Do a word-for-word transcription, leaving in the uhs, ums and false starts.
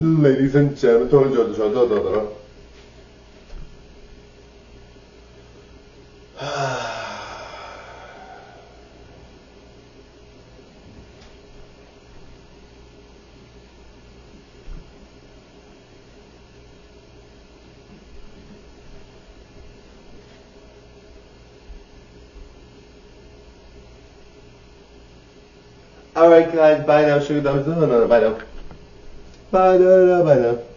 Ladies and gentlemen, Tony George, da da da da. Alright guys, bye now, sugar dummies. No, no, no, bye now. Bye now, bye now.